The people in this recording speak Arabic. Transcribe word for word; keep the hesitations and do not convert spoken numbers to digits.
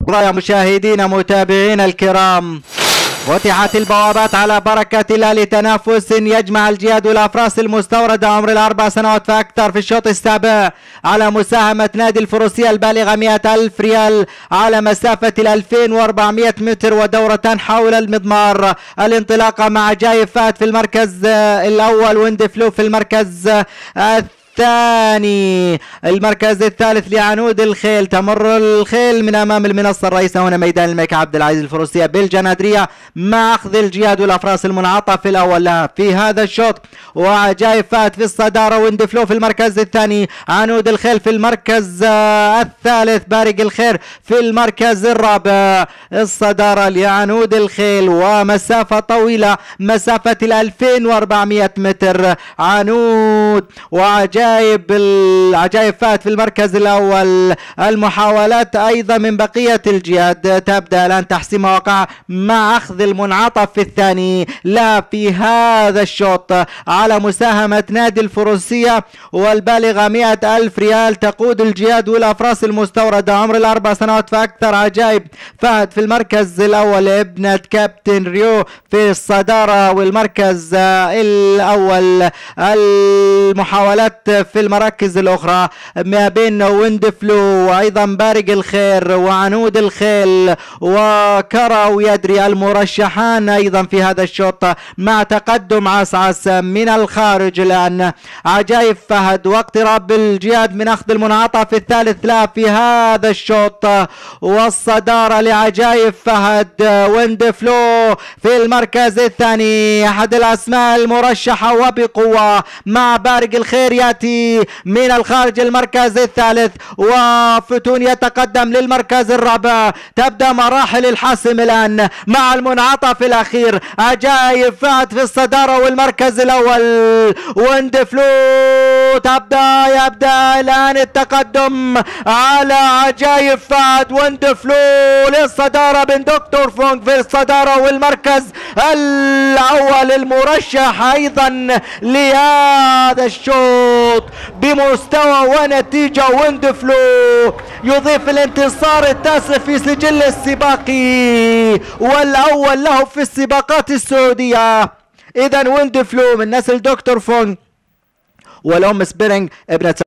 ويا مشاهدينا متابعينا الكرام، فتحت البوابات على بركة الله لتنافس يجمع الجياد والأفراس المستوردة عمر الأربع سنوات فأكثر في الشوط السابع على مساهمة نادي الفروسية البالغة مئة ألف ريال على مسافة ألفين وأربعمئة متر ودورتان حول المضمار. الانطلاقة مع جاي فهد في المركز الأول وندفلو في المركز الثاني. المركز الثالث لعنود الخيل. تمر الخيل من امام المنصه الرئيسه هنا ميدان الملك عبد العزيز الفروسيه بالجنادريه مع اخذ الجياد والافراس المنعطف الاول لها في هذا الشوط، وجاي فهد في الصداره وندفلو في المركز الثاني، عنود الخيل في المركز الثالث، بارق الخير في المركز الرابع. الصداره لعنود الخيل ومسافه طويله مسافه ألفين وأربعمئة متر. عنود وعجائب العجائب فهد في المركز الاول. المحاولات ايضا من بقيه الجهاد تبدا الان تحسيم مواقع مع اخذ المنعطف في الثاني لا في هذا الشوط على مساهمه نادي الفروسيه والبالغه مئة ألف ريال. تقود الجياد والافراس المستورده عمر الاربع سنوات فاكثر. عجائب فهد في المركز الاول، ابنه كابتن ريو في الصداره والمركز الاول. المحاولات في المراكز الاخرى ما بين ويندفلو وايضا بارق الخير وعنود الخيل وكرا ويدري المرشحان ايضا في هذا الشوط مع تقدم عسعس من الخارج. الان عجائب فهد واقتراب الجياد من اخذ المنعطف الثالث لا في هذا الشوط، والصداره لعجائب فهد. ويندفلو في المركز الثاني احد الاسماء المرشحه وبقوه مع بارق الخير ياتي من الخارج المركز الثالث، وفتون يتقدم للمركز الرابع. تبدا مراحل الحسم الان مع المنعطف الاخير. عجائب فهد في الصداره والمركز الاول. ويندفلو تبدا يبدا الان التقدم على عجائب فهد. ويندفلو للصداره بن دكتور فونغ في الصداره والمركز الاول. المرشح ايضا لهذا الشوط بمستوى ونتيجة ويندفلو يضيف الانتصار التاسع في سجل السباقي والاول له في السباقات السعودية. اذا ويندفلو من نسل دكتور فونغ والام سبيرينج ابنة